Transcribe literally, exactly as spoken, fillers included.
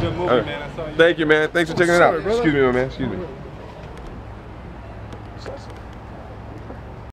Good movie, right. man. I saw you. Thank you, man. Thanks for checking it out. Sorry, brother. Excuse me, my man. Excuse me.